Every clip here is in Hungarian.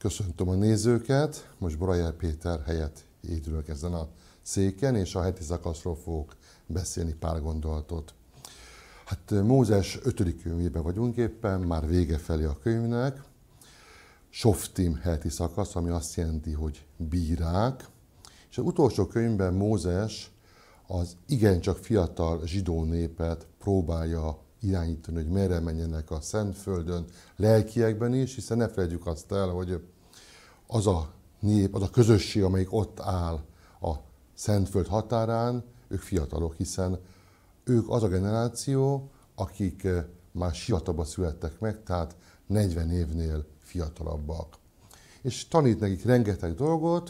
Köszöntöm a nézőket, most Brajer Péter helyett itt ülök ezen a széken, és a heti szakaszról fogok beszélni pár gondolatot. Hát Mózes 5. könyvében vagyunk éppen, már vége felé a könyvnek. Softim heti szakasz, ami azt jelenti, hogy bírák. És az utolsó könyvben Mózes az igencsak fiatal zsidó népet próbálja irányítani, hogy merre menjenek a Szentföldön, lelkiekben is, hiszen ne felejtjük azt el, hogy az a nép, az a közösség, amelyik ott áll a Szentföld határán, ők fiatalok, hiszen ők az a generáció, akik már sivatagba születtek meg, tehát 40 évnél fiatalabbak. És tanít nekik rengeteg dolgot,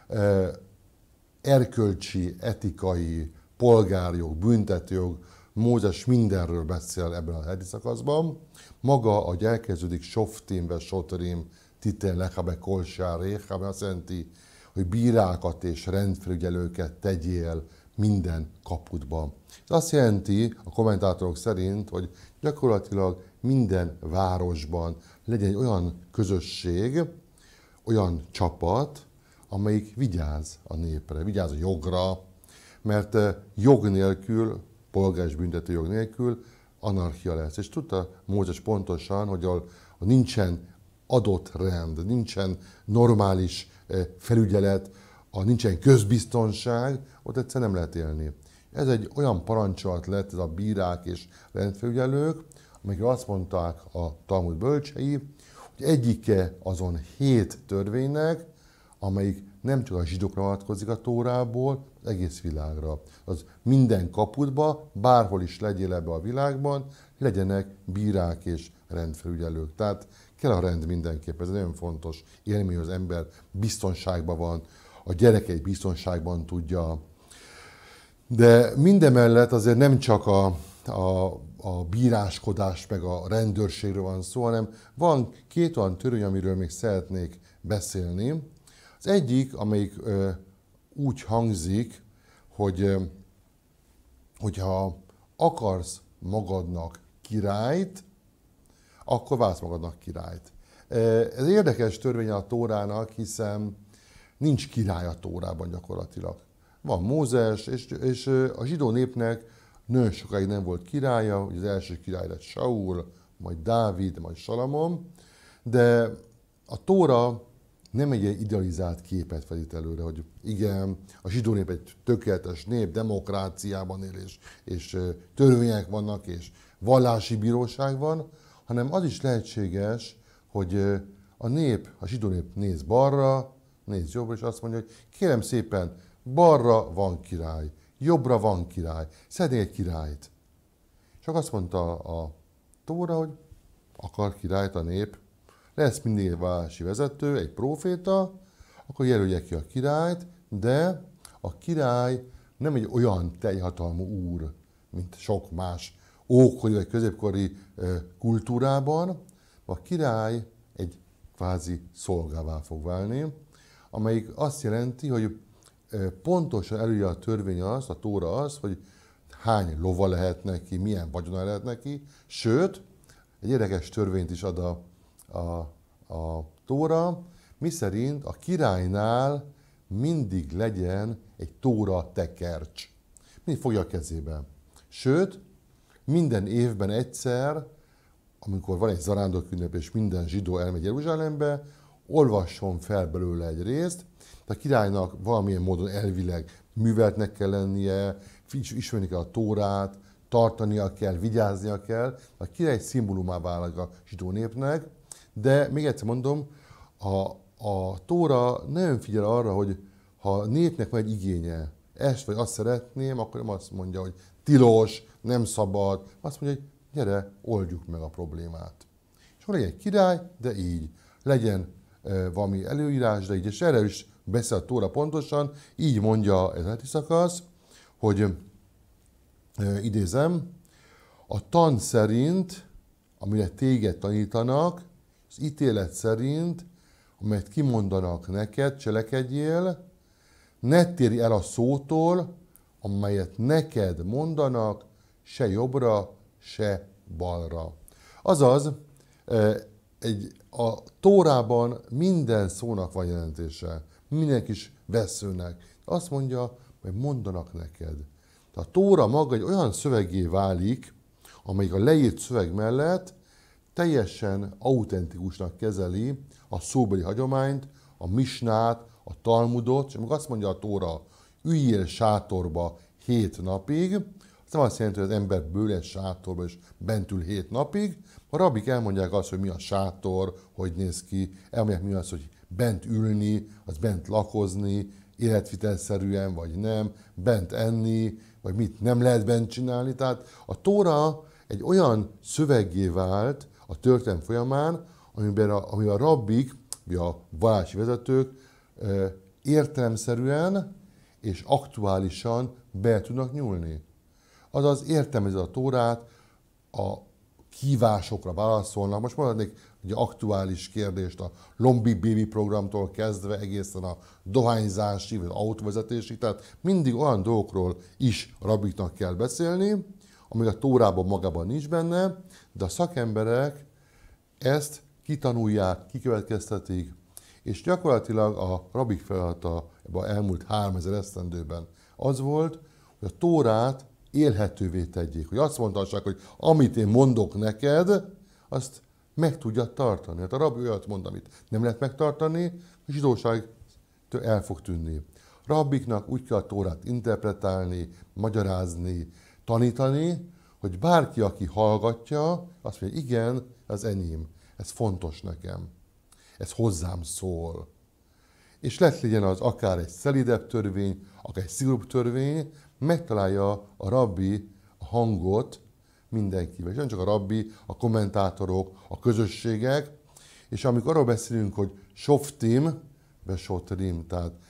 erkölcsi, etikai, polgárjog, büntetőjog, Mózes mindenről beszél ebben a heti szakaszban. Maga, ahogy elkezdődik Softim, Sotrim, Titen, Lechabe, Kolsár, Réchabe, azt jelenti, hogy bírákat és rendfelügyelőket tegyél minden kapudban. Ez azt jelenti, a kommentátorok szerint, hogy gyakorlatilag minden városban legyen egy olyan közösség, olyan csapat, amelyik vigyáz a népre, vigyáz a jogra, mert jog nélkül, polgár és büntető jog nélkül anarchia lesz. És tudta Mózes pontosan, hogy nincsen adott rend, nincsen normális felügyelet, nincsen közbiztonság, ott egyszer nem lehet élni. Ez egy olyan parancsolat lett, ez a bírák és rendfelügyelők, amikre azt mondták a Talmud bölcsei, hogy egyike azon 7 törvénynek, amelyik nem csak a zsidókra vonatkozik a Tórából, az egész világra. Az minden kapudba, bárhol is legyél ebbe a világban, legyenek bírák és rendfelügyelők. Tehát kell a rend mindenképp, ez nagyon fontos élmény, hogy az ember biztonságban van, a gyerekeit biztonságban tudja. De mindemellett azért nem csak a bíráskodás meg a rendőrségről van szó, hanem van 2 olyan törvény, amiről még szeretnék beszélni. Az egyik, amelyik úgy hangzik, hogyha akarsz magadnak királyt, akkor válsz magadnak királyt. Ez érdekes törvény a Tórának, hiszen nincs király a Tórában gyakorlatilag. Van Mózes, és a zsidó népnek nagyon sokáig nem volt királya, ugye az első király lett Saul, majd Dávid, majd Salamon, de a Tóra nem egy idealizált képet vetít előre, hogy igen, a zsidó nép egy tökéletes nép, demokráciában él, és törvények vannak, és vallási bíróság van, hanem az is lehetséges, hogy a zsidó nép néz balra, néz jobbra, és azt mondja, hogy kérem szépen, balra van király, jobbra van király, szeretnék egy királyt. Csak azt mondta a Tóra, hogy akar királyt a nép, lesz mindig egy vallási vezető, egy próféta, akkor jelölje ki a királyt, de a király nem egy olyan teljhatalmú úr, mint sok más ókori vagy középkori kultúrában. A király egy kvázi szolgává fog válni, amelyik azt jelenti, hogy pontosan előírja a törvény azt, a Tóra az, hogy hány lova lehet neki, milyen vagyona lehet neki, sőt, egy érdekes törvényt is ad a Tóra, miszerint a királynál mindig legyen egy Tóra tekercs. Mindig fogja a kezébe. Sőt, minden évben egyszer, amikor van egy zarándokünnep és minden zsidó elmegy Jeruzsálembe, olvasson fel belőle egy részt. A királynak valamilyen módon elvileg műveltnek kell lennie, ismerni kell a Tórát, tartania kell, vigyáznia kell. A király szimbólumá válik a zsidó népnek, de még egyszer mondom, a Tóra nagyon figyel arra, hogy ha a népnek van egy igénye, ezt vagy azt szeretném, akkor nem azt mondja, hogy tilos, nem szabad, azt mondja, hogy gyere, oldjuk meg a problémát. És akkor legyen egy király, de így. Legyen valami előírás, de így. És erre is beszél a Tóra pontosan, így mondja ez a heti szakasz, hogy idézem, a tan szerint, amire téged tanítanak, az ítélet szerint, amelyet kimondanak neked, cselekedjél, ne térj el a szótól, amelyet neked mondanak, se jobbra, se balra. Azaz, a Tórában minden szónak van jelentése, minden kis veszőnek. Azt mondja, hogy mondanak neked. A Tóra maga egy olyan szöveggé válik, amelyik a leírt szöveg mellett teljesen autentikusnak kezeli a szóbeli hagyományt, a misnát, a Talmudot, és amikor azt mondja a Tóra, üljél sátorba 7 napig, az nem azt jelenti, hogy az ember bőle sátorba és bent ül 7 napig. A rabbik elmondják azt, hogy mi a sátor, hogy néz ki, elmondják mi az, hogy bent ülni, az bent lakozni, életvitelszerűen vagy nem, bent enni, vagy mit nem lehet bent csinálni. Tehát a Tóra egy olyan szöveggé vált a történelem folyamán, amiben a rabbik, vagy a vallási vezetők értelemszerűen és aktuálisan be tudnak nyúlni. Azaz értelmezi a Tórát, a kívásokra válaszolnak. Most mondhatnék egy aktuális kérdést a Lombik Baby programtól kezdve egészen a dohányzási vagy autóvezetésig. Tehát mindig olyan dolgokról is a rabbiknak kell beszélni, ami a Tórában magában nincs benne, de a szakemberek ezt kitanulják, kikövetkeztetik, és gyakorlatilag a rabbik feladata ebben az elmúlt 3000 esztendőben az volt, hogy a Tórát élhetővé tegyék. Hogy azt mondhassák, hogy amit én mondok neked, azt meg tudja tartani. Hát a rabbi olyat mond, amit nem lehet megtartani, a zsidóság el fog tűnni. A rabbiknak úgy kell a Tórát interpretálni, magyarázni, tanítani, hogy bárki, aki hallgatja, azt mondja, igen, az enyém, ez fontos nekem, ez hozzám szól. És legyen az akár egy szelidebb törvény, akár egy szigorúbb törvény, megtalálja a rabbi a hangot mindenkivel. És nem csak a rabbi, a kommentátorok, a közösségek. És amikor arról beszélünk, hogy softim, besotrim,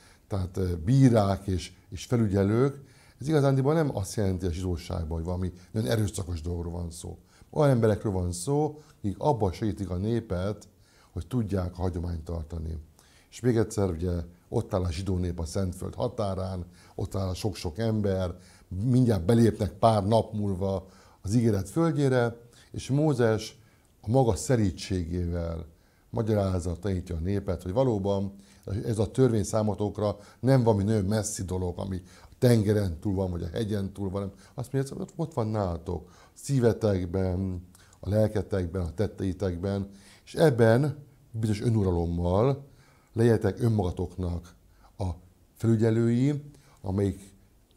tehát bírák és felügyelők, ez igazándiból nem azt jelenti a zsidóságban, hogy valami nagyon erőszakos dolgokról van szó. Olyan emberekről van szó, akik abban segítik a népet, hogy tudják a hagyományt tartani. És még egyszer, ugye ott áll a zsidó nép a Szentföld határán, ott áll a sok-sok ember, mindjárt belépnek pár nap múlva az ígéret földjére, és Mózes a maga szerítségével magyarázat tanítja a népet, hogy valóban ez a törvény számotokra nem valami nagyon messzi dolog, ami a tengeren túl van, vagy a hegyen túl van, hanem azt mondja, hogy ott van nálatok, a szívetekben, a lelketekben, a tetteitekben, és ebben bizonyos önuralommal legyetek önmagatoknak a felügyelői, amelyik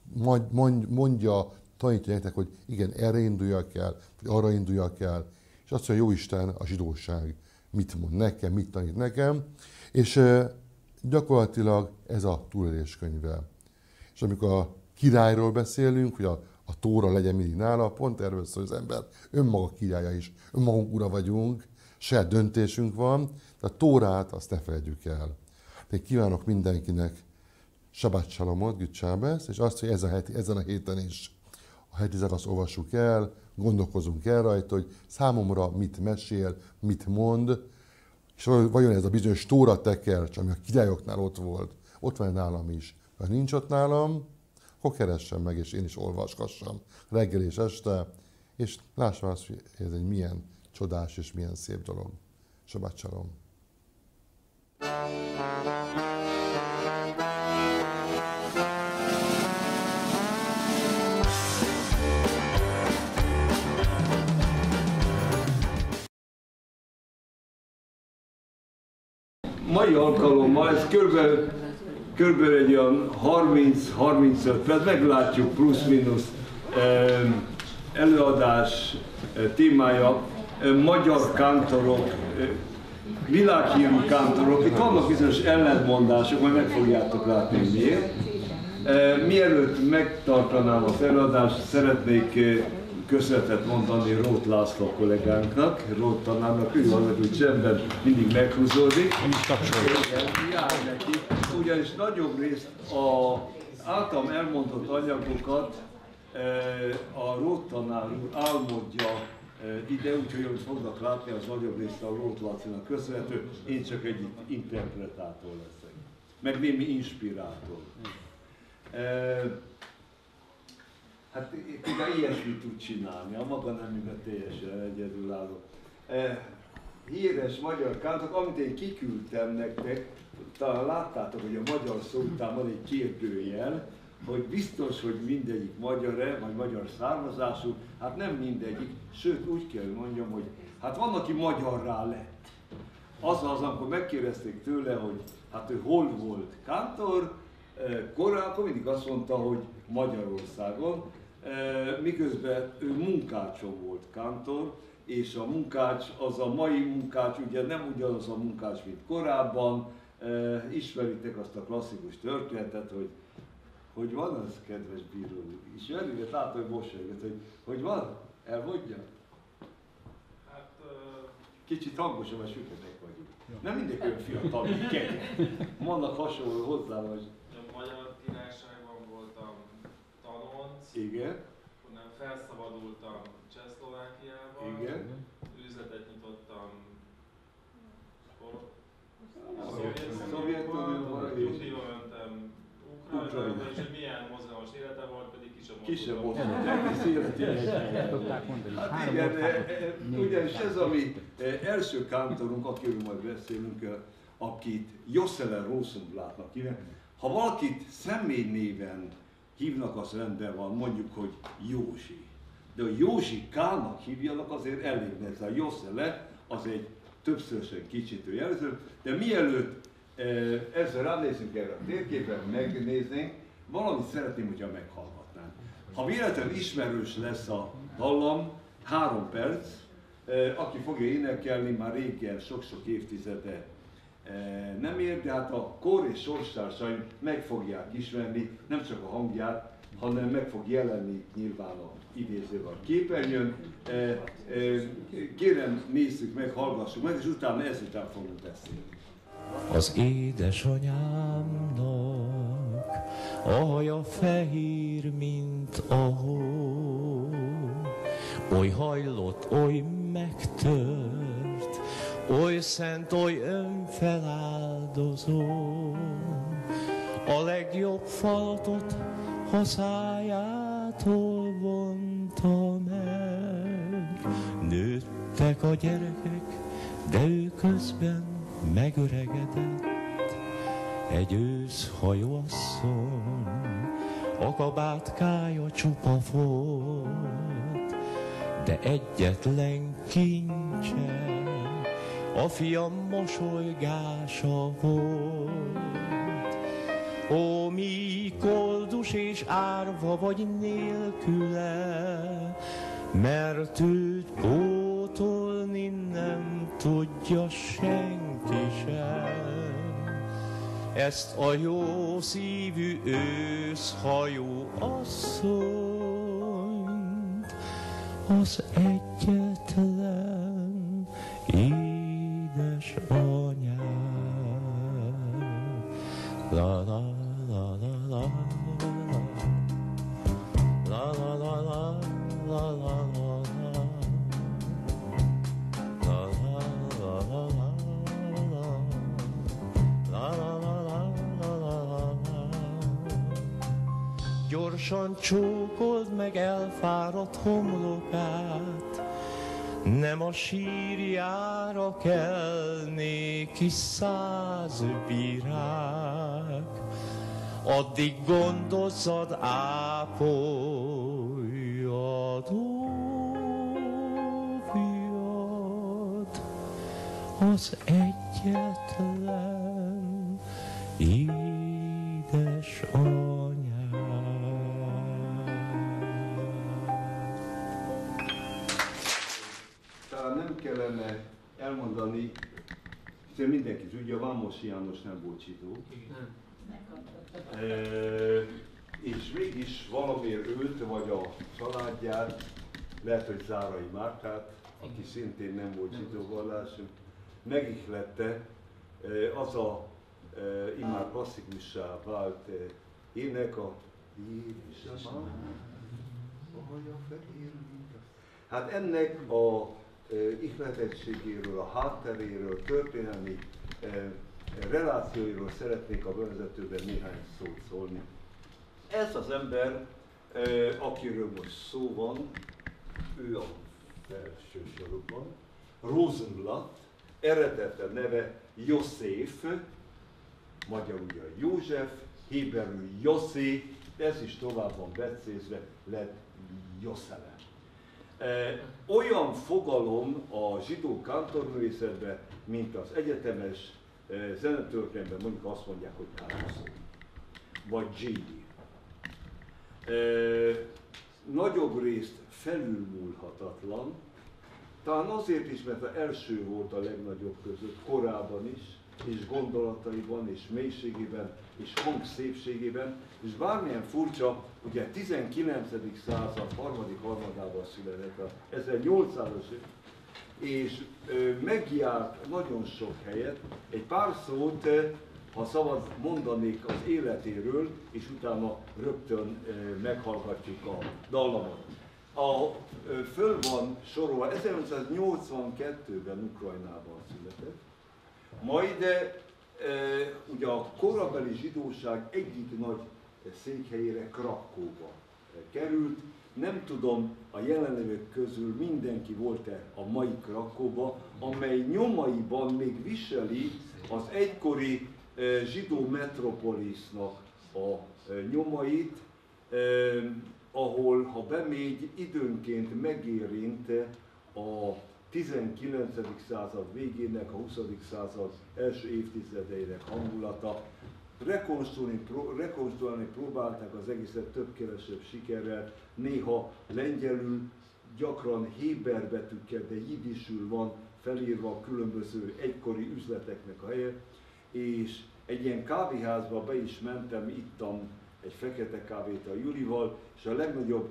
mondja, tanítja nektek, hogy igen, erre induljak el, vagy arra induljak el, és azt mondja, Jóisten, a zsidóság mit mond nekem, mit tanít nekem, és gyakorlatilag ez a túlélés könyve. És amikor a királyról beszélünk, hogy a Tóra legyen mindig nála, pont erről szól, hogy az ember önmaga királya is, önmagunk ura vagyunk, saját döntésünk van, de a Tórát azt ne felejtjük el. Én kívánok mindenkinek Sabbat Shalomot, Good Shabbos, és azt, hogy ezen a héten is a heti szakaszt olvassuk el, gondolkozunk el rajta, hogy számomra mit mesél, mit mond, és vajon ez a bizonyos Tóra tekercs, ami a királyoknál ott volt, ott van nálam is. Ha nincs ott nálam, akkor keressem meg, és én is olvaskassam reggel és este, és lássam azt, hogy ez egy milyen csodás és milyen szép dolog. Sabbat Shalom. Mai alkalommal, ez körülbelül egy olyan 30-35 perc, meglátjuk plusz-minusz előadás témája, magyar kántorok, világhírű kántorok. Itt vannak bizonyos ellentmondások, majd meg fogjátok látni miért. Mielőtt megtartanám az előadást, szeretnék köszönetet mondani Róth László kollégánknak, Róth tanárnak, ő az, hogy csendben mindig meghúzódik. Jár neki, ugyanis nagyobb részt az általam elmondott anyagokat a Róth tanár úr álmodja ide, úgyhogy amit fognak látni, az nagyobb részt a Róth Lacinak köszönhető, én csak egy interpretátor leszek, meg némi inspirátor. Hát ugye ilyesmit tud csinálni, a maga nemében teljesen egyedülálló. híres magyar kántorok, amit én kiküldtem nektek, talán láttátok, hogy a magyar szó után van egy kérdőjel, hogy biztos, hogy mindegyik magyar-e, vagy magyar származású, hát nem mindegyik, sőt úgy kell mondjam, hogy hát van, aki magyarrá lett. Azaz, amikor megkérdezték tőle, hogy hát ő hol volt kántor, korábban mindig azt mondta, hogy Magyarországon, miközben ő munkácson volt kántor, és a munkács, az a mai munkács, ugye nem ugyanaz a munkács, mint korábban. Ismeritek azt a klasszikus történetet, hogy van az, kedves bíró, ismeritek? Látom, hogy mosolygott, hogy van? Elmondja? Hát... Kicsit hangosan, mert süketek vagyunk. Nem mindegy olyan fiatal, mint kegyek. Vannak hasonló hozzám, hogy... A Magyar Királyságban voltam tanonc. Igen. Onnan felszabadultam Csehszlovákiában. Igen. Üzletet nyitottam Szovjetunióban. Nyugdíjba mentem Ukrajnába, és hogy milyen mozgalmas élete volt, pedig kisebb mozgalmas. Egész életében. Hát igen, ugyanis ez a mi első kántorunk, akiről majd beszélünk, akit Jossele Rosenblattnak hívnak. Ha valakit személy néven hívnak, az rendben van, mondjuk, hogy Józsi. De a Józsi K-nak hívjanak, azért elég nehéz. A Jossele az egy többszörösen kicsintő jelző, de mielőtt ezzel ránézünk erre a térképen, megnéznénk, valamit szeretném, hogyha meghallgatnánk. Ha véletlenül ismerős lesz a dallam, 3 perc, aki fogja énekelni, már régen, sok-sok évtizede nem ér, de hát a kor és sorstársaim meg fogják ismerni, nem csak a hangját, hanem meg fog jelenni nyilván a idézővel a képernyőn. Kérem, nézzük meg, hallgassuk meg, és utána ezután fogunk beszélni. Az édesanyámnak a haja fehér, mint a hó, oly hajlott, oly megtört, oly szent, oly önfeláldozó. A legjobb falatot hazájától vonta meg. Nőttek a gyerekek, de ő közben megöregedett. Egy őszhajóasszony, a kabátkája csupa volt, de egyetlen kincse a fiam mosolygása volt. Ó, mi koldus és árva vagy nélküle, mert őt pótolni nem tudja senki sem. Ezt a jó szívű őszhajó asszonyt, az egyetlen édesanyám. La la la la la la la la la la la gyorsan csókold meg elfáradt homlokát, nem a sírjára kelnék is 100 bírák. Addig gondozzad, ápoljad, ó fiad, az egyetlen édesanyám. Talán nem kellene elmondani, hiszen mindenki tudja, Vámosi János nem volt zsidó. És mégis valamiért őt, vagy a családját, lehet, hogy Zárai Márkát, aki szintén nem volt zsidó vallású, megihlette az a immár klasszikussá vált ének, a hát ennek a ihletettségéről, a hátteréről, történelmi relációiról szeretnék a bevezetőben néhány szót szólni. Ez az ember, akiről most szó van, ő a felső sorokban, Rosenblatt, eredete neve József, magyarul ugye József, héberül Joszi, ez is tovább van becézve, lett Joszele. Olyan fogalom a zsidó kántorművészetben, mint az egyetemes zenetörténelemben, mondjuk azt mondják, hogy károszó, vagy GD. Nagyobb részt felülmúlhatatlan, talán azért is, mert az első volt a legnagyobb között, korában is, és gondolataiban, és mélységében, és hangszépségében, és bármilyen furcsa, ugye 19. század harmadik harmadában született a 1800-as, és megjárt nagyon sok helyet, egy pár szót, ha szabad mondanék az életéről, és utána rögtön meghallgatjuk a dallamot. Föl van sorolva, 1982-ben Ukrajnában született, majd ugye a korabeli zsidóság egyik nagy székhelyére, Krakkóba került. Nem tudom, a jelenlévők közül mindenki volt-e a mai Krakkóba, amely nyomaiban még viseli az egykori zsidó metropolisznak a nyomait, ahol, ha bemegy, időnként megérint a 19. század végének, a 20. század első évtizedeinek hangulata. Rekonstruálni próbálták az egészet több-kevesebb sikerrel, néha lengyelül, gyakran héber betűkkel, de jiddisül van felírva a különböző egykori üzleteknek a helye, és egy ilyen kávéházba be is mentem, ittam egy fekete kávét a Julival, és a legnagyobb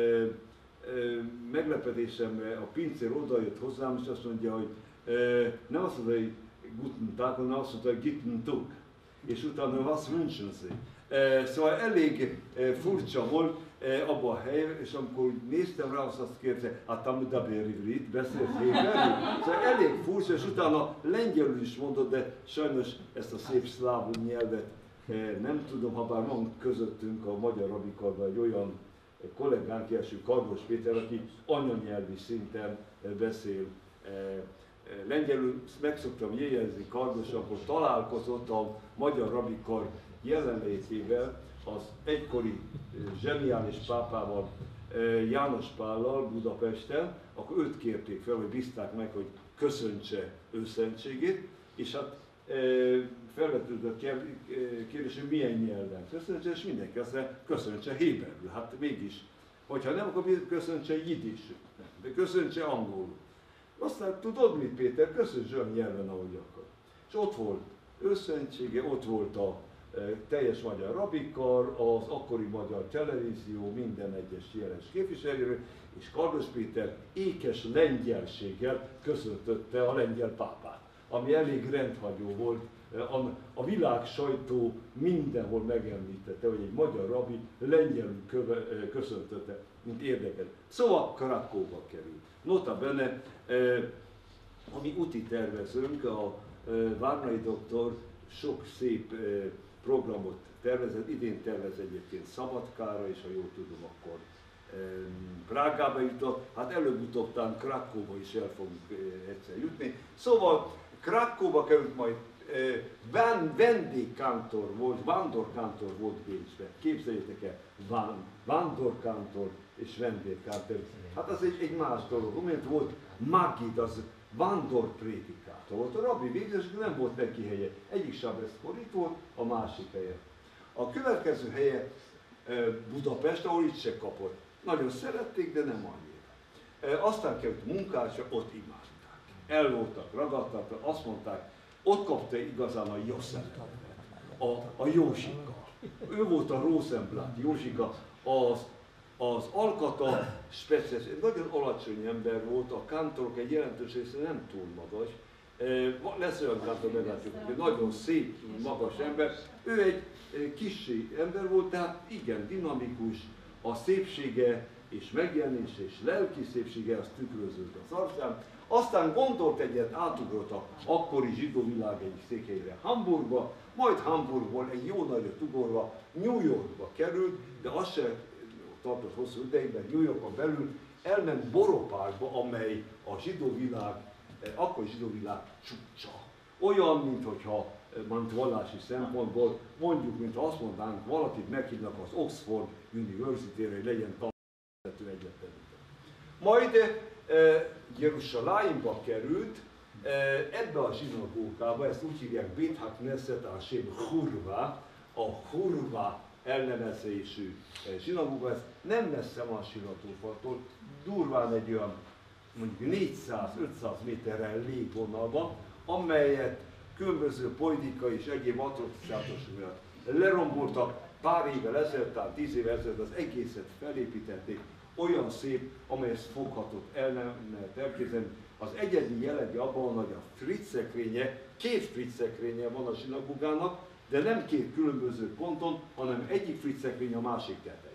meglepetésemre a pincér odajött hozzám, és azt mondja, hogy nem azt mondta, hogy Guten Tag, hanem azt mondta, hogy Guten Tag. És utána was wünschen Sie? Szóval elég furcsa volt abban a helyben, és amikor néztem rá, azt kérdezte, hát tam daber ivrit, beszélsz héberül? Szóval elég furcsa, és utána lengyelül is mondott, de sajnos ezt a szép szláv nyelvet nem tudom, ha bár van közöttünk a magyar rabikarban egy olyan kollégánk, első Kardos Péter, aki anyanyelvi szinten beszél lengyelül. Meg szoktam jegyezni Kardos, akkor találkozott a magyar rabikar jelenlétével az egykori zseniális pápával, János Pállal Budapesten, akkor őt kérték fel, hogy bízták meg, hogy köszöntse őszentségét, és hát felvetődött a kérdés, hogy milyen nyelven köszöntse, és mindenki azt mondja, köszöntse héberül. Hát mégis, hogyha nem, akkor köszöntse jiddisül, de köszöntse angolul. Aztán tudod mit, Péter, köszönts olyan nyelven, ahogy akar. És ott volt őszentsége, ott volt a teljes magyar rabikar, az akkori magyar televízió minden egyes jeles képviselő, és Kardos Péter ékes lengyelséggel köszöntötte a lengyel pápát, ami elég rendhagyó volt. A világ sajtó mindenhol megemlítette, hogy egy magyar rabbi lengyelül köszöntötte, mint érdekes. Szóval Krakkóba került. Nota bene, ami úti tervezőnk, a Várnai doktor sok szép programot tervezett, idén tervez egyébként Szabadkára, és ha jól tudom, akkor Prágába jutott, hát előbb-utóbb talán Krakkóba is el fogunk egyszer jutni. Szóval Krakkóba került, majd vendégkántor volt, vándorkántor volt Bécsben. Képzeljétek el, vándorkántor és vendégkántor. Hát az egy más dolog. Mint volt Magid, az vándorprédikátor volt. A rabbi végzős, nem volt neki helye. Egyik sábeszkor itt volt, a másik helye. A következő helye Budapest, ahol itt se kapott. Nagyon szerették, de nem annyira. Aztán került munkásra, ott imádták. El voltak, ragadtak, azt mondták, ott kapta igazán a József, a Józsika. Ő volt a Rosenblatt, Józsika, az alkata speciális, egy nagyon alacsony ember volt, a kántorok egy jelentős része nem túl magas. Lesz olyan kántor, meglátjuk, hogy nagyon szép, magas ember. Ő egy kicsi ember volt, tehát igen, dinamikus, a szépsége és megjelenése és lelki szépsége az tükröződött az arcán. Aztán gondolt egyet, átugrott a akkori zsidó világ egyik székhelyére Hamburgba, majd Hamburgból egy jó nagyot ugorva New Yorkba került, de az se tartott hosszú ideig, mert New Yorkon belül elment Boropárba, amely a zsidó világ akkor zsidó világ csúcsa. Olyan, mintha mint vallási szempontból, mondjuk, mintha azt mondanánk, valakit meghívnak az Oxford University-re, hogy legyen tanuló egyetemben. Majd Jeruzsálemba került, ebbe a zsinagógába, ezt úgy hívják Beit HaKnesset al-Shem Hurva, a Hurva elnevezésű zsinagóga, ez nem messze van Siratúrfaltól, durván egy olyan mondjuk 400-500 méterrel légvonalban, amelyet különböző politikai és egyéb atrocitások miatt leromboltak pár évvel ezelőtt, tehát 10 évvel ezelőtt az egészet felépítették, olyan szép, amely ezt foghatott el, nem lehet elképzelni. Az egyedi jelege abban, hogy a friccekrénye, 2 friccekrénye van a zsinagógának, de nem 2 különböző ponton, hanem egyik friccekrény a másik tetején.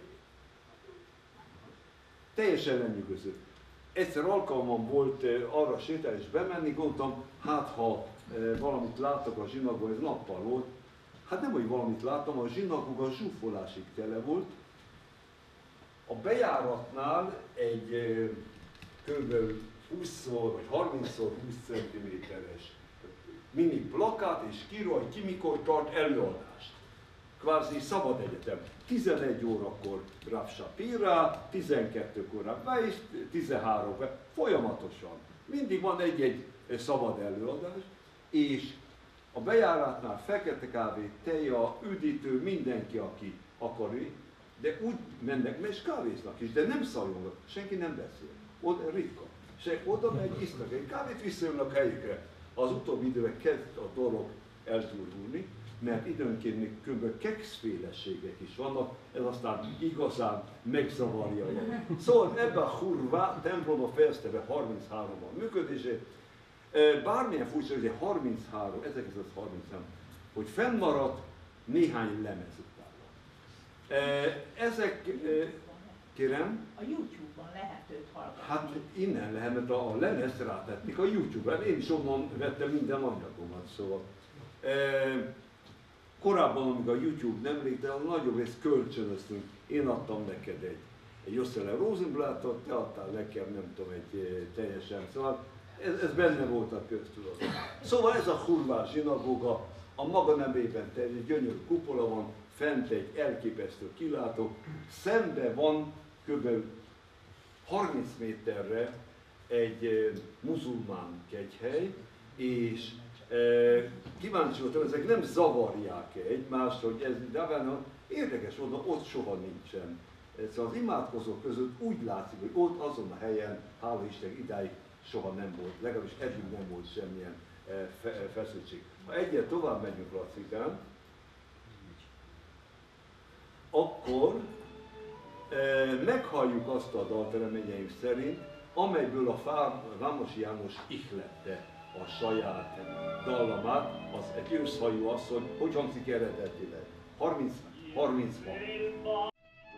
Teljesen lenyűgöző. Egyszer alkalmam volt arra sétálni és bemenni, gondoltam, hát ha valamit láttak a zsinagóga, ez nappal volt. Hát nem, hogy valamit láttam, a zsinagóga zsúfolásig tele volt. A bejáratnál egy kb. 20x vagy 30x20 cm-es mini plakát és kíró, hogy ki mikor tart előadást. Kvázi szabad egyetem. 11 órakor Rav Shapira, 12-kor Rav Weiss, 13-kor, folyamatosan. Mindig van egy szabad előadás, és a bejáratnál fekete kávé, teja, üdítő, mindenki, aki akar, de úgy mennek, és kávéznak is, de nem szajolnak, senki nem beszél. Oda ritka. Se oda megy, isznak egy kávét, visszajönnek helyükre. Az utóbbi időben kezd a dolog elturulni, mert időnként még kb. Kekszféleségek is vannak, ez aztán igazán megzavarja. Szóval ebben a Hurva templomba fejezte be 33-ban működését. Bármilyen furcsa, hogy 33, 1933, hogy fennmaradt néhány lemez utána. Ezek, kérem? A YouTube-on lehet őt hallgatni. Hát innen lehet, mert a lemezt rátették a YouTube-ra. Én is onnan vettem minden anyagomat, szóval. Korábban, amíg a YouTube nem létezett, a nagyobb részt kölcsönöztünk. Én adtam neked egy Jossele Rosenblattot, te adtál nekem, nem tudom, egy teljesen, szóval ez benne volt a köztudatban. Szóval ez a Hurva zsinagóga a maga nemében egy gyönyörű kupola van, fent egy elképesztő kilátó, szembe van kb. 30 méterre egy muzulmán kegyhely, és kíváncsi voltam, ezek nem zavarják egymást, hogy ez de érdekes módon ott soha nincsen. Szóval az imádkozók között úgy látszik, hogy ott azon a helyen, hála Isten, idáig soha nem volt, legalábbis eddig nem volt semmilyen feszültség. Ha egyet tovább megyünk Lacikán, akkor meghalljuk azt a dalt reményeim szerint, amelyből a Vámosi János ihlette a saját dallamát, az egy őszhajú asszony, hogy hangzik eredetileg? 30-ban.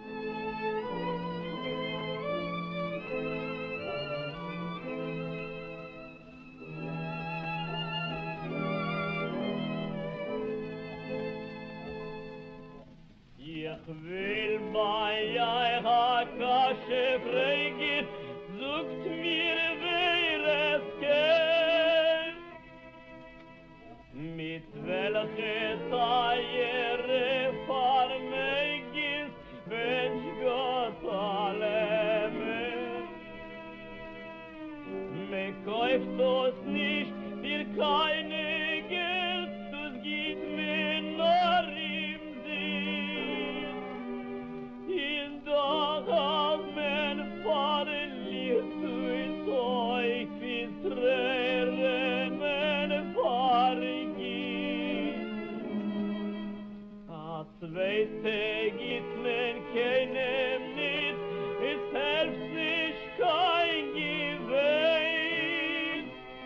Ich will bei eurer Kasche freigehen, sucht mir wer es kennt, mit welcher Teiere vermögens, wenn Gott allein. Mir kauft uns nicht, dir keine Geld, das gibt mir nur im Sinn. In dag als men farligt ut euch filtrere men fargit. Att weißegit men keinem nit, es helft sich kein Gewinn.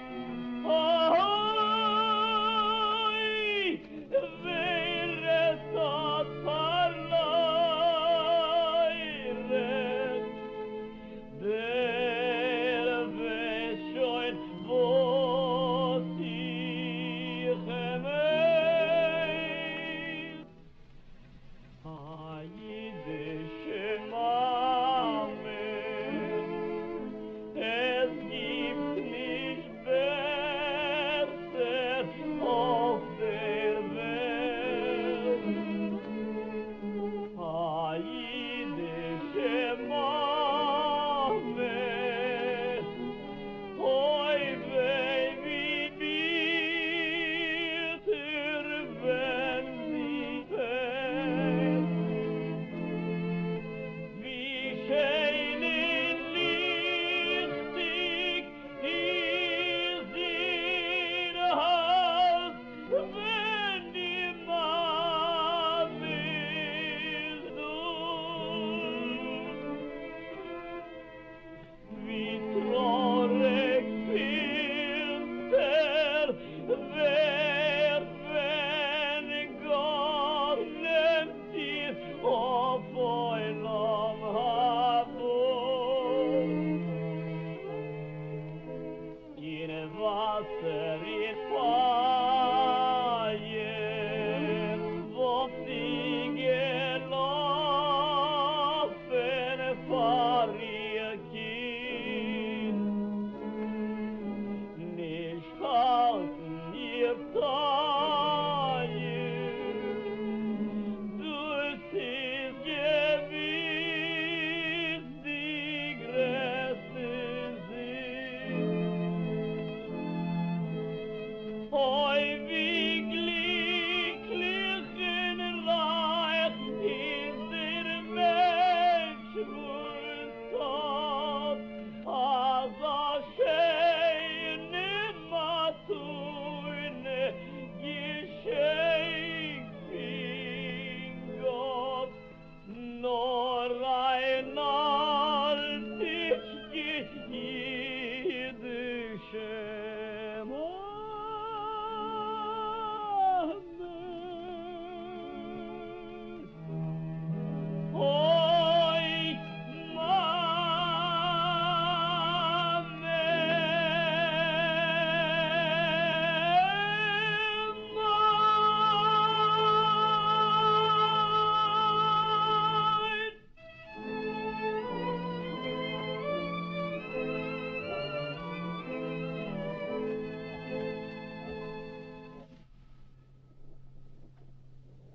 Ahoi, wer es hat verloren, der weiß schon, was ich mein.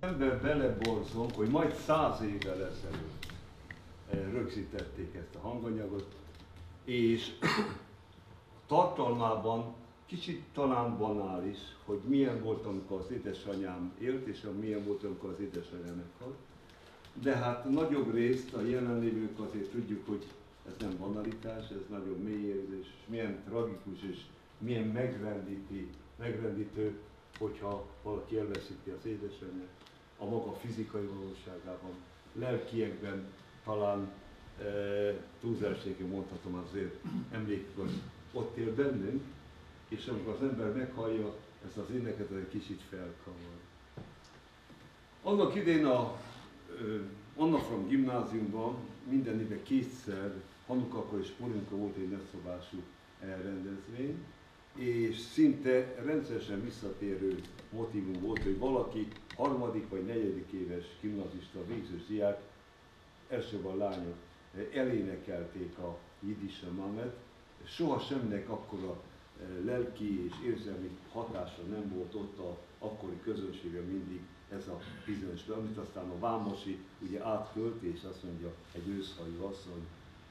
Ember beleborzong, hogy majd 100 évvel ezelőtt rögzítették ezt a hanganyagot, és tartalmában kicsit talán banális, hogy milyen volt, amikor az édesanyám élt, és milyen volt, amikor az édesanyám meghalt. De hát nagyobb részt a jelenlévők azért tudjuk, hogy ez nem banalitás, ez nagyon mély érzés, és milyen tragikus és milyen megrendítő, hogyha valaki elveszíti az édesanyját a maga fizikai valóságában, lelkiekben talán túlzásséggel mondhatom azért emlékben ott él bennünk, és amikor az ember meghallja ezt az éneket, egy kicsit felkavar. Annak idén a Anna Frank gimnáziumban minden évben kétszer, Hanukakor és Purimkor volt egy nagyszabású rendezvény, és szinte rendszeresen visszatérő motívum volt, hogy valaki harmadik vagy negyedik éves gimnazista, végzős diák, elsősorban lányok elénekelték a Jiddisch Mamet. Soha semminek akkora lelki és érzelmi hatása nem volt ott az akkori közönségben mindig ez a bizonyos, amit aztán a Vámosi ugye átkölt, és azt mondja, egy őszhajú asszony.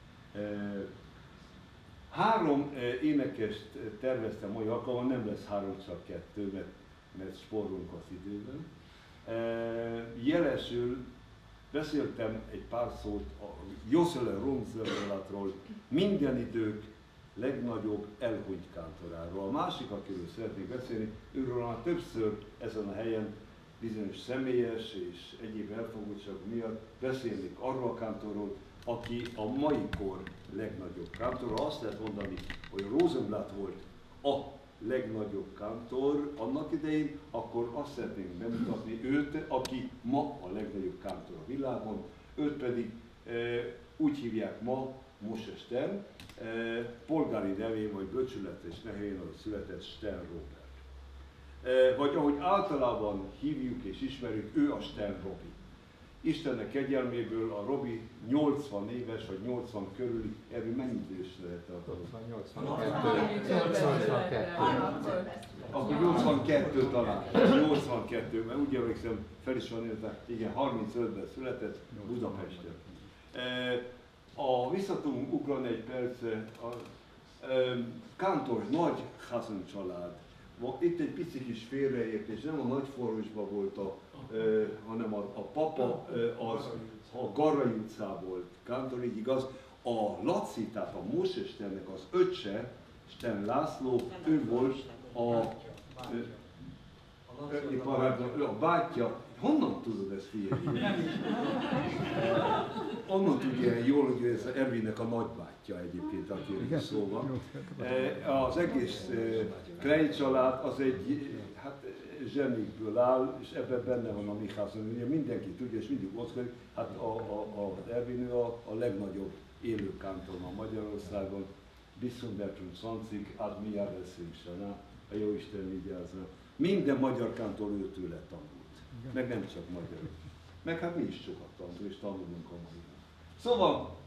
3 énekest terveztem mai alkalommal, nem lesz 3, csak 2, mert spórolunk az időben. Jelesül beszéltem egy pár szót a Joszele Romzelátról, minden idők legnagyobb elhunyt kántoráról. A másik, akiről szeretnék beszélni, őről már többször ezen a helyen bizonyos személyes és egyéb elfogultság miatt beszélnék arról a kántorról, aki a mai kor legnagyobb kántora. Azt lehet mondani, hogy Rosenblatt volt a legnagyobb kántor annak idején, akkor azt szeretnénk bemutatni őt, aki ma a legnagyobb kántor a világon, őt pedig úgy hívják ma, Moshe Stern, polgári nevén vagy becsületes nevén, ahogy született, Stern Robert. Vagy ahogy általában hívjuk és ismerjük, ő a Stern Robi. Istennek kegyelméből a Robi 80 éves vagy 80 körüli, erről mennyi idős lehet? 82. Akkor 82 talán. 82, mert úgy emlékszem, fel is van írva, igen, 35-ben született Budapesten. Vissza tudunk ugrani egy percre, a kántor nagy Hasan család. Itt egy pici kis félreértés, nem a Nagyforrosban volt, hanem a papa az a Garai utcából kántor, így igaz. A Laci, tehát a Moshe Sternnek az öccse, Stern László, ő volt a bátyja. Honnan tudod ezt, figyelni? Onnan tudja jól, hogy ez Ervinnek a nagybátyja egyébként, akiről szó van. Az egész Klein család az egy zsenikből áll, és ebben benne van a mi házunk. Ugye mindenki tudja, és mindig oszkodik, hát az Ervin a legnagyobb élő kántor ma Magyarországon. Biszonbertrum Szancik, ad mi járveszünk se, a Jóisten vigyázza. Minden magyar kántor őtőle tanult. Meg nem csak magyarok. Meg hát mi is sokat tanulunk, és tanulunk a magyarok. Szóval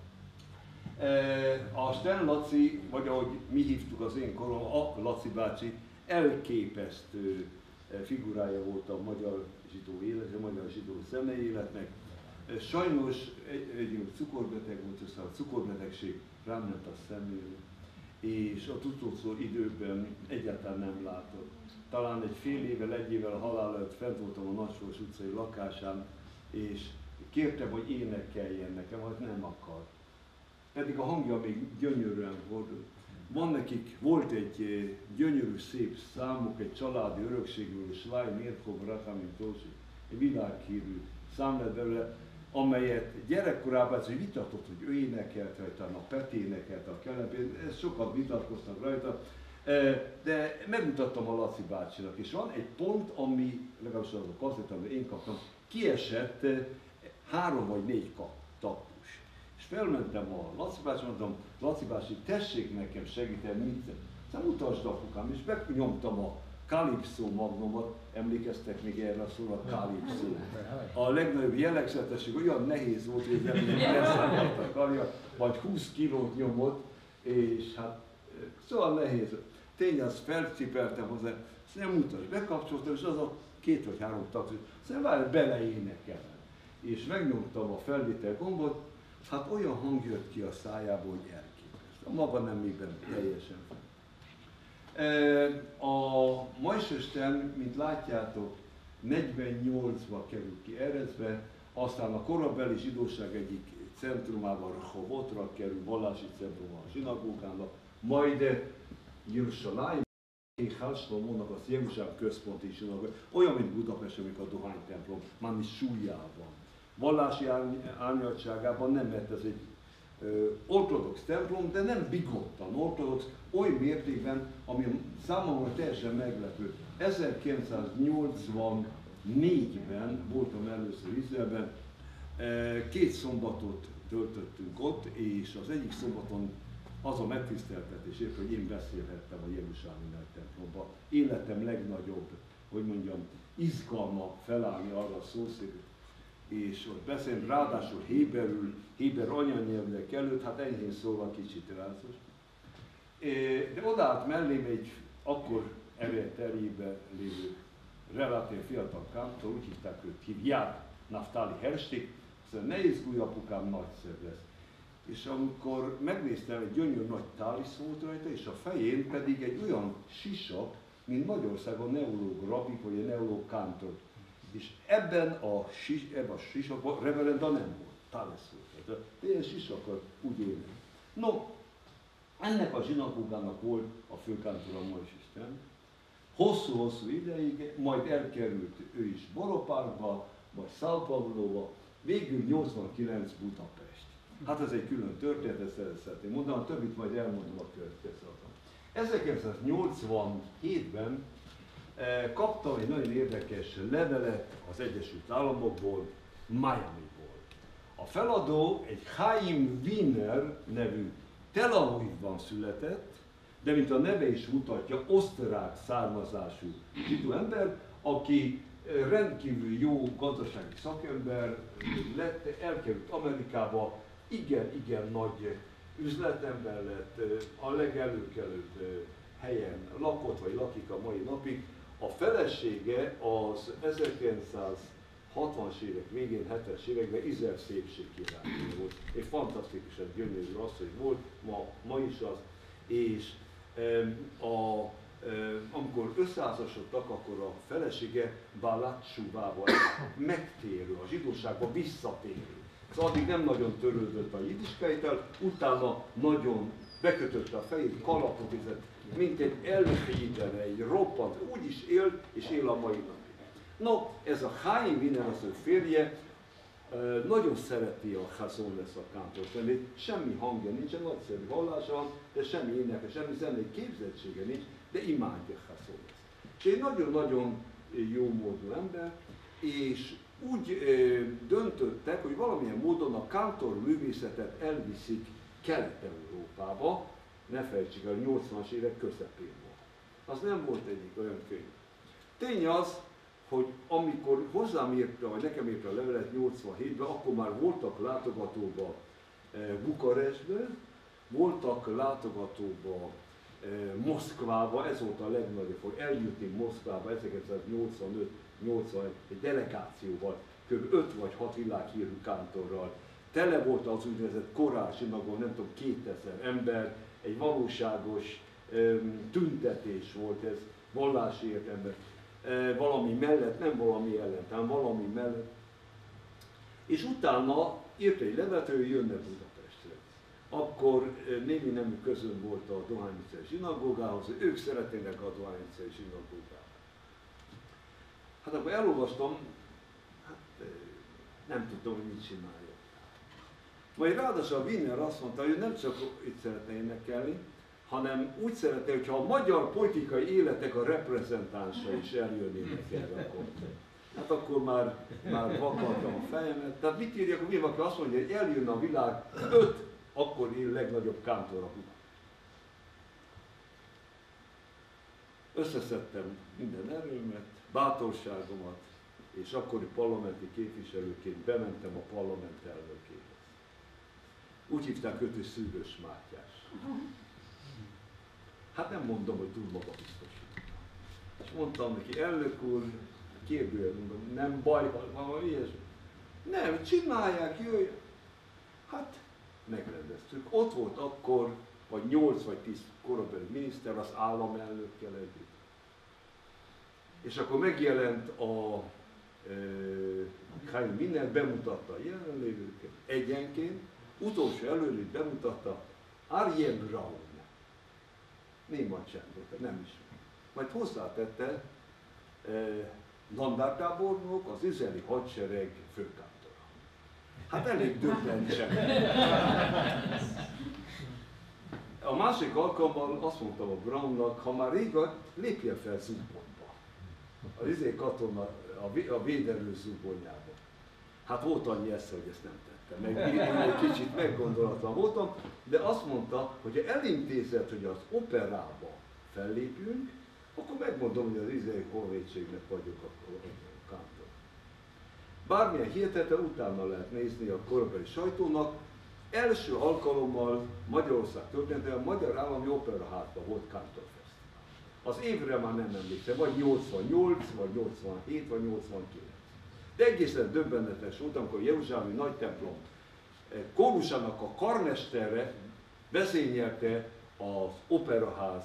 a Stern Laci, vagy ahogy mi hívtuk az én korom, a Laci bácsi, elképesztő figurája volt a magyar zsidó élet, a magyar zsidó személyi életnek. Sajnos egy cukorbeteg volt, aztán a cukorbetegség ráment a szemére, és a utolsó időben egyáltalán nem látott. Talán egy fél évvel, egy évvel a halál előtt fent voltam a Nagysors utcai lakásán, és kértem, hogy énekeljen nekem, hát nem akar. Pedig a hangja még gyönyörűen volt. Volt egy gyönyörű, szép számuk, egy családi örökségről, Sláj Mérkov Rachamim Tósi, egy világhírű szám lett belőle, amelyet gyerekkorában hogy vitatott, hogy ő énekelte, vagy talán a Peti énekelte a Kelepén, ezt sokat vitatkoztak rajta, de megmutattam a Laci bácsinak, és van egy pont, ami, legalábbis az a kazzett, amit én kaptam, kiesett 3 vagy 4 tapus. És felmentem a Laci bácsi, mondtam, Laci bácsi, tessék nekem segíteni, mit? Aztán mutasd apukám, és megnyomtam a Calypso magnumot, emlékeztek még erre a szóra, Calypso. A legnagyobb jellegzetesség olyan nehéz volt, hogy nem elszámolt a karja, vagy 20 kilót nyomott, és hát szóval nehéz. Tény, azt felcipeltem hozzá, ezt nem mutasd, bekapcsoltam, és az a 2 vagy 3 tag, szóval beleénekelem. És megnyomtam a felvétel gombot, hát olyan hang jött ki a szájából, hogy elképesztő. A maga nemében teljesen. A Majsösten, mint látjátok, 48-ba került ki Erezbe, aztán a korabeli zsidóság egyik centrumában, Rehovotra kerül, vallási centrum a zsinagógának, majd Jeruzsálem, Hálslomónak az Jeruzsálem központi zsinagóga, olyan, mint Budapest, amikor a dohánytemplom, már is súlyában. Vallási árnyaltságában nem, mert ez egy ortodox templom, de nem bigottan ortodox, oly mértékben, ami számomra teljesen meglepő. 1984-ben voltam először Izraelben, 2 szombatot töltöttünk ott, és az egyik szombaton az a megtiszteltetés ért, hogy én beszélhettem a Jeruzsálemi nagy templomba. Életem legnagyobb, hogy mondjam, izgalma felállni arra a szószékre, és ott beszélni, ráadásul héber anyanyelvnek előtt, hát enyhén szólva kicsit rászos. De odaállt mellém egy akkor erőterjében lévő relatív fiatal kántor, úgy hívják Naftali Herstik, szóval ne izgulj, apukám, nagyszerű lesz. És amikor megnéztem, egy gyönyörű nagy tálisz volt rajta, és a fején pedig egy olyan sisak, mint Magyarországon neológ rabik, vagy a neológ kántor. És ebben a sisakban reverenda nem volt, tálisz volt. De ilyen sisakkal úgy élnek. No, ennek a zsinagógának volt a főkántora Mojsisten. Hosszú-hosszú ideig, majd elkerült ő is Boropárba, vagy São Paulo-ba, végül 89 Budapest. Hát ez egy külön történet, ezt szeretném mondani, a többit majd elmondom a következőt. 1987-ben kaptam egy nagyon érdekes levelet az Egyesült Államokból, Miamiból. A feladó egy Chaim Wiener nevű Tel Avivban született, de mint a neve is mutatja, osztrák származású zsidó ember, aki rendkívül jó gazdasági szakember lett, elkerült Amerikába, igen nagy üzletember lett, a legelőkelőbb helyen lakott, vagy lakik a mai napig. A felesége az 1960-as évek végén, 70-es években Izrael szépségkirálynő volt. Egy fantasztikusan gyönyörű asszony volt, ma is az, és amikor összeházasodtak, akkor a felesége Bálat Tsuvával megtérő, a zsidóságba visszatérő. Szóval addig nem nagyon törődött a jidiskeitel, utána nagyon bekötötte a fejét, kalapot vizet, mint egy elhídere, egy roppant, úgy is él, és él a mai napig. No, ez a Chaim Wiener, az ő férje, nagyon szereti a Chazon lesz a kántorzenét, semmi hangja nincsen, nagyszerű hallása van, de semmi éneke, semmi zenei képzettsége nincs, de imádja Chazon lesz. És egy nagyon-nagyon jó módú ember, és úgy döntöttek, hogy valamilyen módon a kántor művészetet elviszik Kelet-Európába, ne felejtsük el, a 80-as évek közepén volt. Az nem volt egyik olyan könnyű. Tény az, hogy amikor hozzám írta, vagy nekem írta a levelet 87-ben, akkor már voltak látogatóba Bukarestben, voltak látogatóba Moszkvába, ez volt a legnagyobb, hogy eljutni Moszkvába 1985-81 egy delegációval, kb. 5 vagy 6 világhírű kántorral. Tele volt az úgynevezett korásinagon, nem tudom, 2000 ember, egy valóságos tüntetés volt ez, vallási értelemben. Valami mellett, nem valami ellen, hanem valami mellett. És utána írt egy levelet, hogy jönne Budapestre. Akkor némi nemű közön volt a Dohány utcai zsinagógához, ők szeretnének a Dohány utcai zsinagógába. Hát akkor elolvastam, nem tudtam, hogy mit csináljak. Majd ráadásul a Wiener azt mondta, hogy nem csak itt szeretne énekelni, hanem úgy szeretne, hogyha a magyar politikai életek a reprezentánsa is eljönnének erre akkor. Hát akkor már vakartam a fejemet. Tehát mit írjak, hogy aki azt mondja, hogy eljönne a világ 5 akkori legnagyobb kántora. Összeszedtem minden erőmet, bátorságomat, és akkori parlamenti képviselőként bementem a parlament elnökéhez. Úgy hívták őt, hogy Szűrös Mátyás. Hát nem mondom, hogy túl magabiztos. És mondtam neki, elnök úr, kérdőjel, mondom, nem baj, valami ilyesmi. Nem, csinálják, jöjjön. Hát, megrendeztük. Ott volt akkor, vagy 8 vagy 10 korabeli miniszter, az államelnökkel együtt. És akkor megjelent a Chaim Minner, bemutatta a jelenlévőket egyenként, utolsó előtt bemutatta Aryeh Braun. Némat sem volt, nem is. Majd hozzátette dandártábornok, az izraeli hadsereg főkántora. Hát elég döbbentsen. A másik alkalommal azt mondtam a Braunnak, ha már rég vagy, lépjen fel Zugbonyba. Az izé katona a védelő Zugbonyába. Hát volt annyi esze, hogy ezt nem tettem. Meg egy kicsit meggondolatlan voltam, de azt mondta, hogy ha elintézett, hogy az operába fellépjünk, akkor megmondom, hogy az izraeli honvédségnek vagyok a kántor. Bármilyen hihetetlen, utána lehet nézni a korabeli sajtónak. Első alkalommal Magyarország történetében a Magyar Állami Operaházban volt kántorfesztivál. Az évre már nem emlékszem, vagy 88, vagy 87, vagy 89. De egészen döbbenetes volt, amikor a Jeruzsálemi nagy templom kórusának a karmestere vezényelte az operaház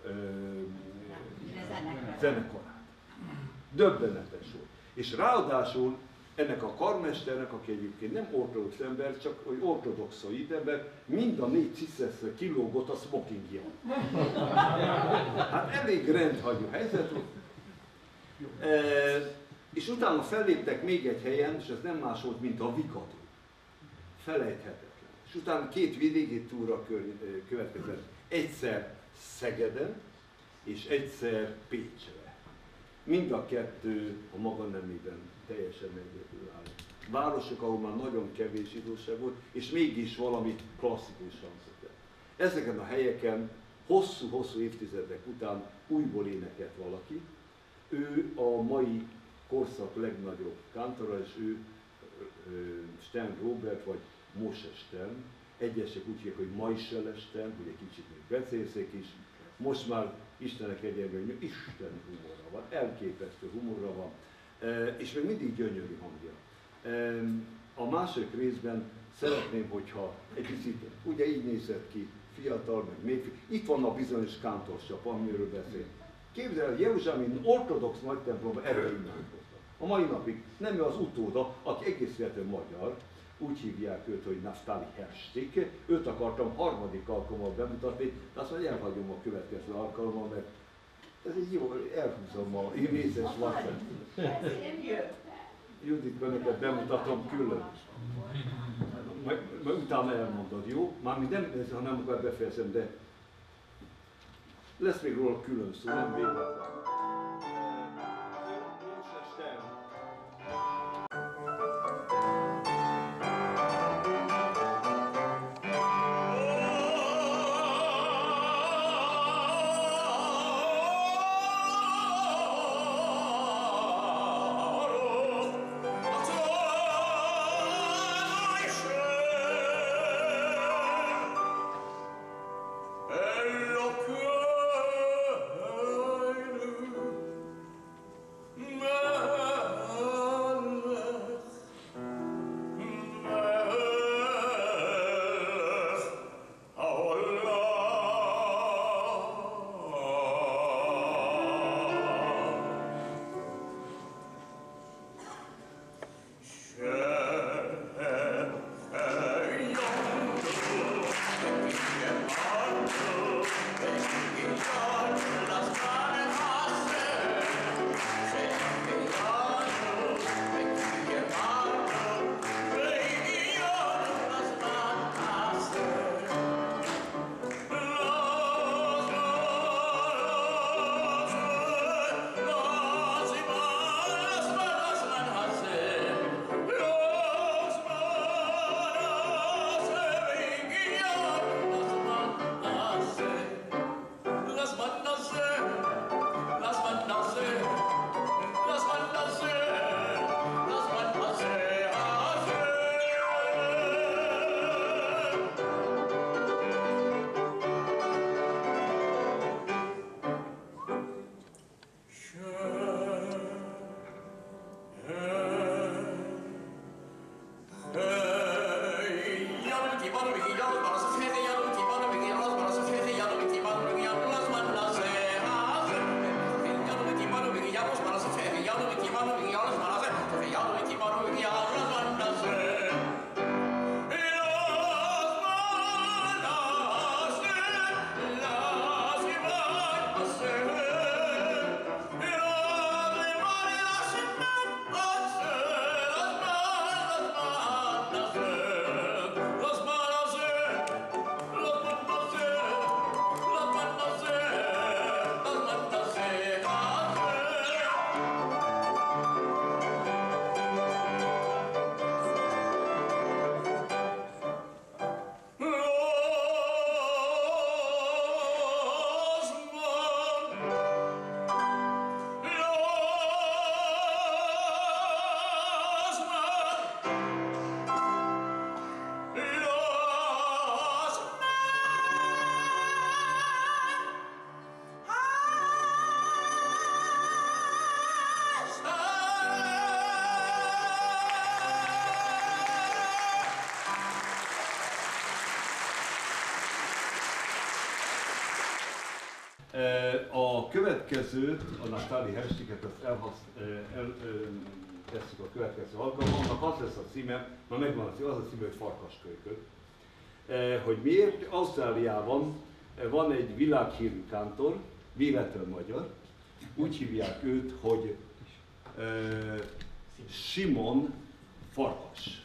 zenekarát. Döbbenetes volt. És ráadásul ennek a karmesternek, aki egyébként nem ortodox ember, csak hogy ortodoxoid ember, mind a 4 ciszeszre kilógott a smokingja. Hát elég rendhagyó helyzet volt. És utána felléptek még egy helyen, és ez nem más volt, mint a Vikadó. Felejthetetlen. És utána 2 vidéki túra következett. Egyszer Szegeden, és egyszer Pécsre. Mind a kettő a maga nemében teljesen egyedülálló. Városok, ahol már nagyon kevés idősebb volt, és mégis valami klasszikus hangzott el. Ezeken a helyeken hosszú-hosszú évtizedek után újból énekelt valaki. Ő a mai korszak legnagyobb kántora, és ő Stern Robert, vagy Moshe Stern. Egyesek úgy hívják, hogy Maisele Stern, hogy egy kicsit még becélszék is. Most már Istenek egyenlő, hogy Isten humorra van, elképesztő humorra van, és még mindig gyönyörű hangja. A második részben szeretném, hogyha egy picit, ugye így nézett ki, fiatal, meg még itt van a bizonyos kántorsap, amiről beszél. Képzelj, Jeruzsálemi ortodox nagy templomban erre imádkoztak. A mai napig nem ő az utóda, aki egész életben magyar, úgy hívják őt, hogy Naftali Herstik. Őt akartam harmadik alkalommal bemutatni, de azt mondja, elhagyom a következő alkalommal, mert ez egy jó, elhúzom a mézes vasszát. Judit, önöket bemutatom külön. Majd utána elmondod, jó? Mármint nem ez, ha nem akar befejezem, de lesz még róla külön szó, nem végül. Elok A következőt, a Naptáli Hestiket, tesszük a következő alkalommal, annak az lesz a címe, már megvan a címe, az a címe, hogy Farkaskölykök. Hogy miért? Ausztráliában van egy világhírű kántor, véletlen magyar, úgy hívják őt, hogy Simon Farkas.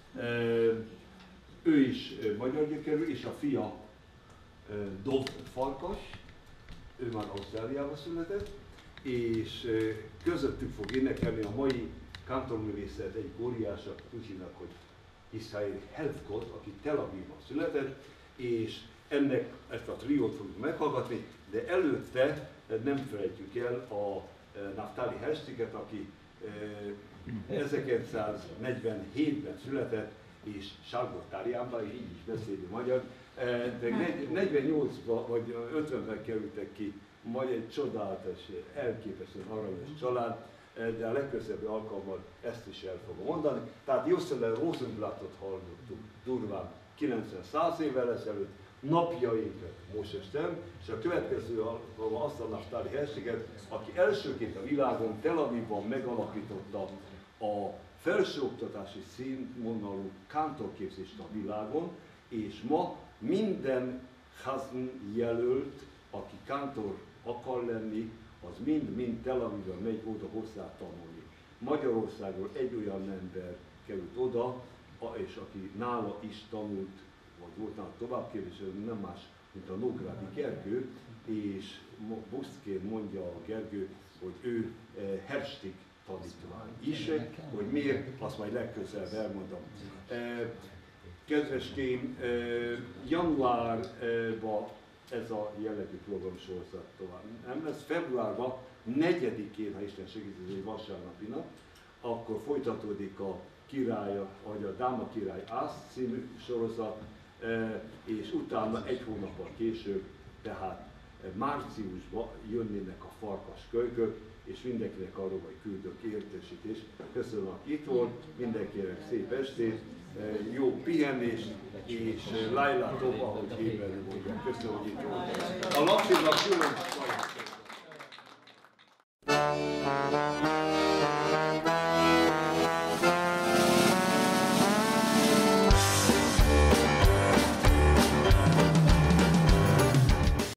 Ő is magyar gyökerű, és a fia Dov Farkas, ő már Ausztráliában született, és közöttük fog énekelni a mai kántorművészet egy óriása, úgy hívnak, hogy Israel Helfgott, aki Tel Avivban született, és ezt a triót fogjuk meghallgatni, de előtte nem felejtjük el a Naptáli Hestiket, aki 1947-ben született, és Salgótarjánban, és így is beszéli magyar, de 48-ban vagy 50-ben kerültek ki, majd egy csodálatos, elképesztően aranyos család, de a legközelebbi alkalommal ezt is el fogom mondani. Tehát Jossele Rosenblattot hallottuk durván 90-100 évvel ezelőtt, napjainkat most estem, és a következő alkalommal azt a Naptáli Hestiket, aki elsőként a világon Tel Avivban megalapította a felsőoktatási színvonalú kántorképzést a világon, és ma minden Chazan jelölt, aki kántor akar lenni, az mind Tel Avivban megy oda hozzá tanulni. Magyarországról egy olyan ember került oda, és aki nála is tanult, vagy volt nála továbbképzés, nem más, mint a Nógrádi Gergő, és buszként mondja a Gergő, hogy ő Herstig tanítvány is, hogy miért, azt majd legközelebb elmondom. Kedveském, januárban ez a jellegű programsorozat tovább nem lesz. Februárban 4-én, ha Isten segít, ez egy vasárnapi nap, akkor folytatódik a királya, vagy a Dáma király Ász című sorozat, és utána egy hónappal később, tehát márciusban jönnének a farkaskölykök, és mindenkinek arról majd küldök értesítést. Köszönöm, aki itt volt, mindenkinek szép estét, jó pihenést, és Laila Toba, ahogy hívni mondják. Köszönöm, hogy itt volt. A lapszínnak külön